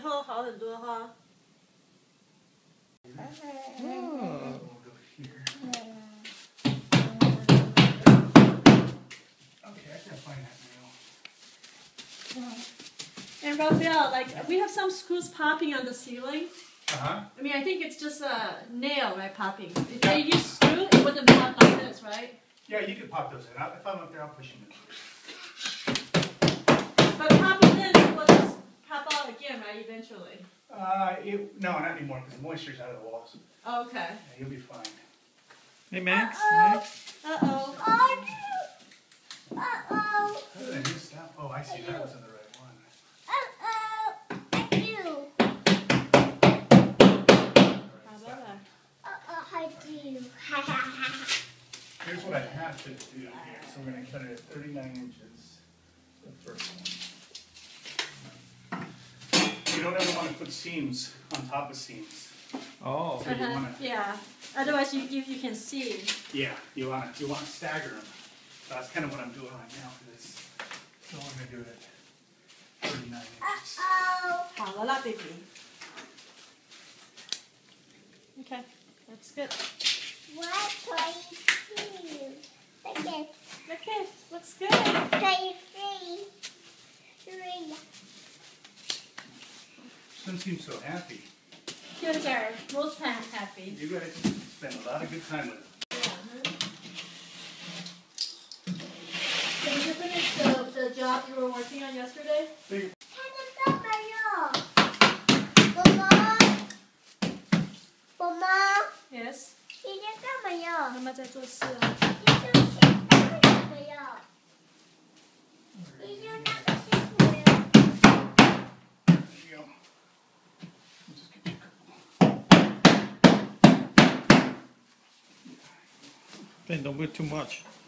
后好很多哈。 Oh. Okay, I can find that nail. And Raphael, like we have some screws popping on the ceiling. Uh-huh. I mean, I think it's just a nail, right, popping. If they use screw, it wouldn't pop like this, right? Yeah, you could pop those in. If I'm up there, I'll push them in. But popping this will just pop out again, right, eventually? No, not anymore, because the moisture's out of the walls. Oh, okay. Yeah, you'll be fine. Hey, Max. Uh-oh. How did I miss that? Oh, I see. That wasn't the right one. Here's what I have to do here. So we're going to cut it at 39 inches. The first one. You don't ever want to put seams on top of seams. Oh. So you want to, Yeah. Otherwise, you can see. yeah, you want to stagger them. So that's kind of what I'm doing right now for this. So I'm going to do it at 39 inches. 好了啦 baby. Okay, that's good. What toy Look at Okay, looks good. toy Some seem so happy. Kids are most happy. You guys spend a lot of good time with it. So did you finish the job you were working on yesterday? Yes. 你在干嘛呀？ 妈妈在做事啊。 你在干嘛呀？你在那个是什么呀？ There you go. I'll just get you a couple. Then don't put too much.